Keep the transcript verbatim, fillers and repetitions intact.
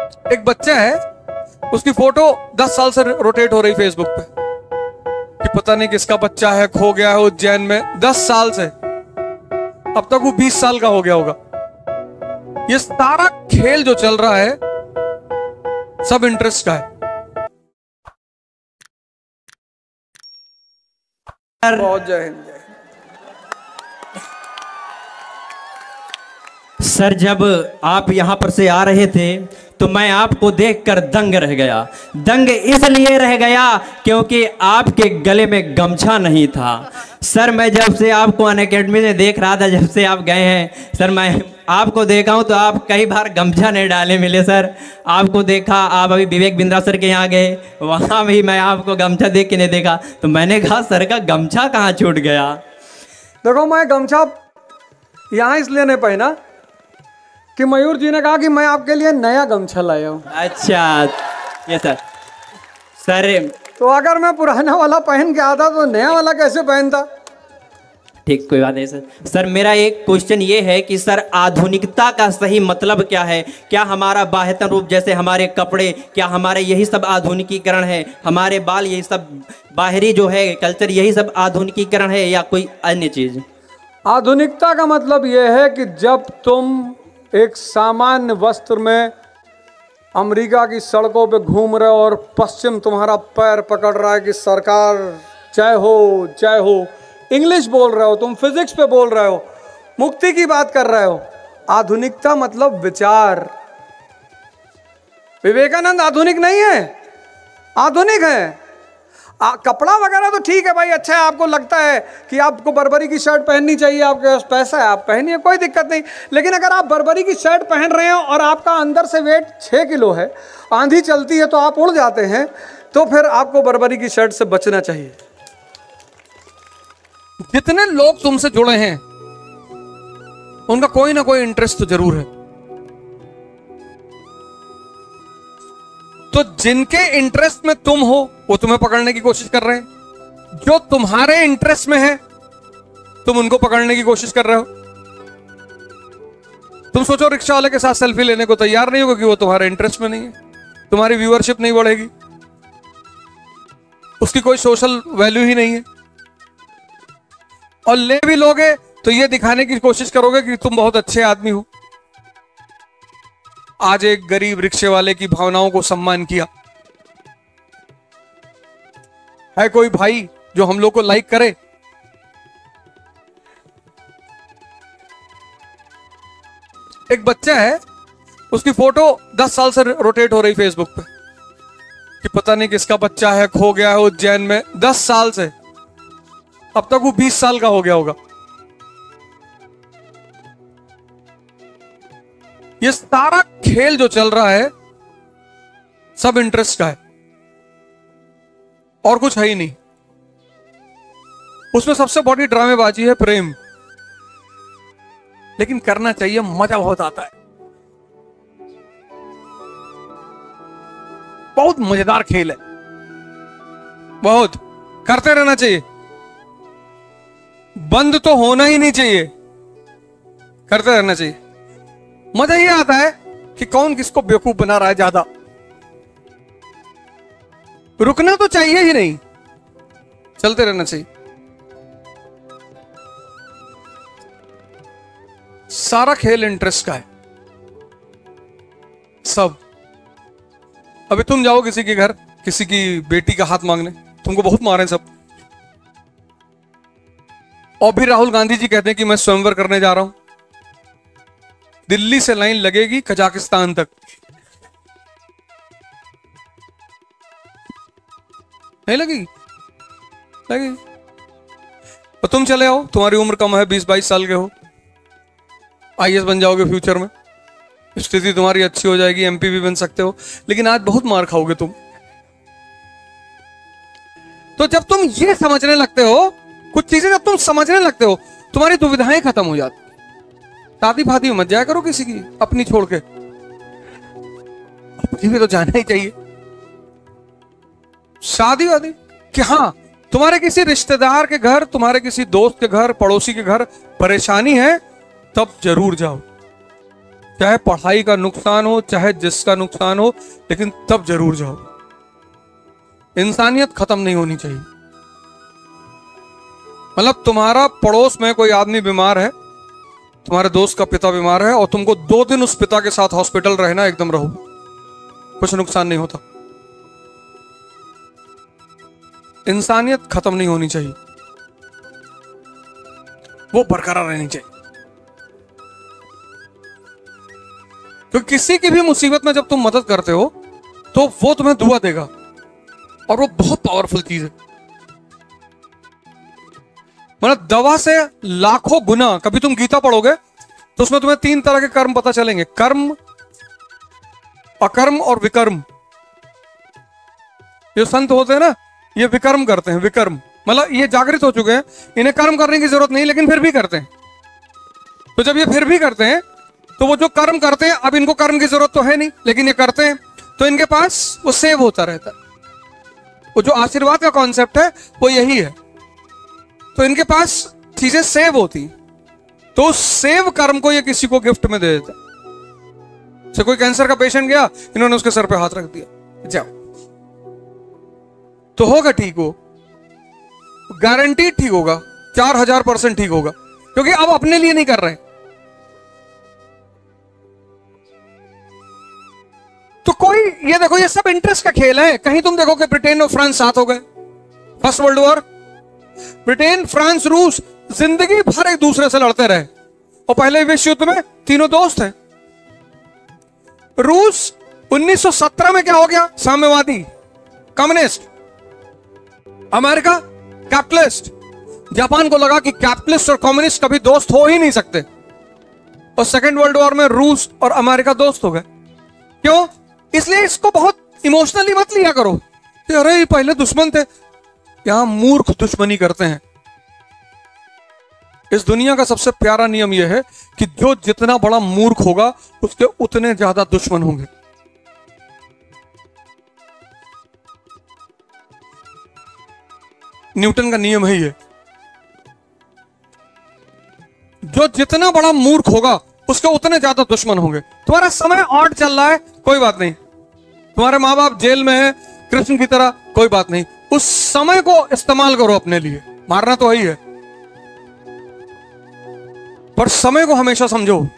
एक बच्चा है, उसकी फोटो दस साल से रोटेट हो रही फेसबुक पे कि पता नहीं किसका बच्चा है, खो गया है उज्जैन में। दस साल से, अब तक वो बीस साल का हो गया होगा। ये सारा खेल जो चल रहा है सब इंटरेस्ट का है। बहुत जय हिंद। जय सर, जब आप यहाँ पर से आ रहे थे तो मैं आपको देखकर दंग रह गया। दंग इसलिए रह गया क्योंकि आपके गले में गमछा नहीं था। सर, मैं जब से आपको अनअकैडमी में देख रहा था, जब से आप गए हैं सर, मैं आपको देखा हूँ तो आप कई बार गमछा नहीं डाले मिले। सर, आपको देखा, आप अभी विवेक बिंद्रा सर के यहाँ गए, वहाँ भी मैं आपको गमछा देख के नहीं देखा, तो मैंने कहा सर का गमछा कहाँ छूट गया। देखो, मैं गमछा यहाँ इसलिए नहीं पहना कि मयूर जी ने कहा कि मैं आपके लिए नया गमछा लाया हूँ। अच्छा, ये सर सर तो अगर मैं पुराना वाला पहन के आता तो नया वाला कैसे पहनता? ठीक, कोई बात नहीं सर। सर, मेरा एक क्वेश्चन ये है कि सर, आधुनिकता का सही मतलब क्या है? क्या हमारा बाह्यतन रूप, जैसे हमारे कपड़े, क्या हमारे यही सब आधुनिकीकरण है? हमारे बाल, यही सब बाहरी जो है कल्चर, यही सब आधुनिकीकरण है या कोई अन्य चीज़? आधुनिकता का मतलब यह है कि जब तुम एक सामान्य वस्त्र में अमेरिका की सड़कों पे घूम रहे हो और पश्चिम तुम्हारा पैर पकड़ रहा है कि सरकार जय हो जय हो, इंग्लिश बोल रहे हो, तुम फिजिक्स पे बोल रहे हो, मुक्ति की बात कर रहे हो। आधुनिकता मतलब विचार। विवेकानंद आधुनिक नहीं है, आधुनिक है। आ, कपड़ा वगैरह तो ठीक है भाई, अच्छा है, आपको लगता है कि आपको बर्बरी की शर्ट पहननी चाहिए, आपके पास पैसा है, आप पहनिए, कोई दिक्कत नहीं। लेकिन अगर आप बर्बरी की शर्ट पहन रहे हो और आपका अंदर से वेट छः किलो है, आंधी चलती है तो आप उड़ जाते हैं, तो फिर आपको बर्बरी की शर्ट से बचना चाहिए। जितने लोग तुमसे जुड़े हैं उनका कोई ना कोई इंटरेस्ट तो जरूर है। तो जिनके इंटरेस्ट में तुम हो वो तुम्हें पकड़ने की कोशिश कर रहे हैं, जो तुम्हारे इंटरेस्ट में है तुम उनको पकड़ने की कोशिश कर रहे हो। तुम सोचो रिक्शा वाले के साथ सेल्फी लेने को तैयार नहीं हो क्योंकि वो तुम्हारे इंटरेस्ट में नहीं है, तुम्हारी व्यूअरशिप नहीं बढ़ेगी, उसकी कोई सोशल वैल्यू ही नहीं है। और ले भी लोगे तो ये दिखाने की कोशिश करोगे कि तुम बहुत अच्छे आदमी हो। आज एक गरीब रिक्शे वाले की भावनाओं को सम्मान किया है कोई भाई जो हम लोग को लाइक करे? एक बच्चा है, उसकी फोटो दस साल से रोटेट हो रही फेसबुक पे कि पता नहीं किसका बच्चा है, खो गया है उज्जैन में। दस साल से, अब तक वो बीस साल का हो गया होगा। ये सारा खेल जो चल रहा है सब इंटरेस्ट का है और कुछ है ही नहीं। उसमें सबसे बड़ी ड्रामेबाजी है प्रेम, लेकिन करना चाहिए, मजा बहुत आता है। बहुत मजेदार खेल है, बहुत करते रहना चाहिए, बंद तो होना ही नहीं चाहिए, करते रहना चाहिए। मजा ये आता है कि कौन किसको बेवकूफ बना रहा है ज्यादा। रुकना तो चाहिए ही नहीं, चलते रहना चाहिए। सारा खेल इंटरेस्ट का है सब। अभी तुम जाओ किसी के घर, किसी की बेटी का हाथ मांगने, तुमको बहुत मारे सब। और भी राहुल गांधी जी कहते हैं कि मैं स्वयंवर करने जा रहा हूं, दिल्ली से लाइन लगेगी कजाकिस्तान तक, नहीं लगेगी? लगेगी। और तुम चले आओ, तुम्हारी उम्र कम है, बीस बाईस साल के हो, आई ए एस बन जाओगे फ्यूचर में, स्थिति तुम्हारी अच्छी हो जाएगी, एम पी भी बन सकते हो, लेकिन आज बहुत मार खाओगे तुम। तो जब तुम ये समझने लगते हो, कुछ चीजें जब तुम समझने लगते हो, तुम्हारी दुविधाएं खत्म हो जाती। शादी फादी मत जाया करो किसी की अपनी छोड़ के, अपनी भी तो जाना ही चाहिए। शादी वादी कि हाँ, तुम्हारे किसी रिश्तेदार के घर, तुम्हारे किसी दोस्त के घर, पड़ोसी के घर परेशानी है, तब जरूर जाओ, चाहे पढ़ाई का नुकसान हो, चाहे जिसका नुकसान हो, लेकिन तब जरूर जाओ। इंसानियत खत्म नहीं होनी चाहिए। मतलब तुम्हारा पड़ोस में कोई आदमी बीमार है, तुम्हारे दोस्त का पिता बीमार है, और तुमको दो दिन उस पिता के साथ हॉस्पिटल रहना, एकदम रहो, कुछ नुकसान नहीं होता। इंसानियत खत्म नहीं होनी चाहिए, वो बरकरार रहनी चाहिए। तो किसी की भी मुसीबत में जब तुम मदद करते हो तो वो तुम्हें दुआ देगा, और वो बहुत पावरफुल चीज है। मतलब दवा से लाखों गुना। कभी तुम गीता पढ़ोगे तो उसमें तुम्हें तीन तरह के कर्म पता चलेंगे, कर्म, अकर्म और विकर्म। ये संत होते हैं ना, ये विकर्म करते हैं, विकर्म मतलब ये जागृत हो चुके हैं, इन्हें कर्म करने की जरूरत नहीं, लेकिन फिर भी करते हैं। तो जब ये फिर भी करते हैं तो वो जो कर्म करते हैं, अब इनको कर्म की जरूरत तो है नहीं, लेकिन ये करते हैं, तो इनके पास वो सेव होता रहता है। वो जो आशीर्वाद का कॉन्सेप्ट है वो यही है। तो इनके पास चीजें सेव होती, तो उस सेव कर्म को ये किसी को गिफ्ट में दे देता है। से कोई कैंसर का पेशेंट गया, इन्होंने उसके सर पे हाथ रख दिया, जाओ, तो होगा ठीक, हो गारंटी ठीक होगा, चार हजार परसेंट ठीक होगा, क्योंकि अब अपने लिए नहीं कर रहे। तो कोई ये देखो, ये सब इंटरेस्ट का खेल है। कहीं तुम देखो कि ब्रिटेन और फ्रांस साथ हो गए, first world war, Britain, France, रूस जिंदगी भर एक दूसरे से लड़ते रहे, और पहले विश्व युद्ध में तीनों दोस्त हैं। रूस उन्नीस सौ सत्रह में क्या हो गया, साम्यवादी, कम्युनिस्ट। America capitalist. जापान को लगा कि कैपिटलिस्ट और कम्युनिस्ट कभी दोस्त हो ही नहीं सकते, और सेकेंड वर्ल्ड वॉर में रूस और अमेरिका दोस्त हो गए। क्यों? इसलिए इसको बहुत इमोशनली मत लिया करो, अरे ये पहले दुश्मन थे। यहां मूर्ख दुश्मनी करते हैं। इस दुनिया का सबसे प्यारा नियम यह है कि जो जितना बड़ा मूर्ख होगा उसके उतने ज्यादा दुश्मन होंगे। न्यूटन का नियम है ये, जो जितना बड़ा मूर्ख होगा उसके उतने ज्यादा दुश्मन होंगे। तुम्हारा समय ऑड चल रहा है, कोई बात नहीं, तुम्हारे माँ बाप जेल में है कृष्ण की तरह, कोई बात नहीं, उस समय को इस्तेमाल करो अपने लिए। मारना तो वही है, पर समय को हमेशा समझो।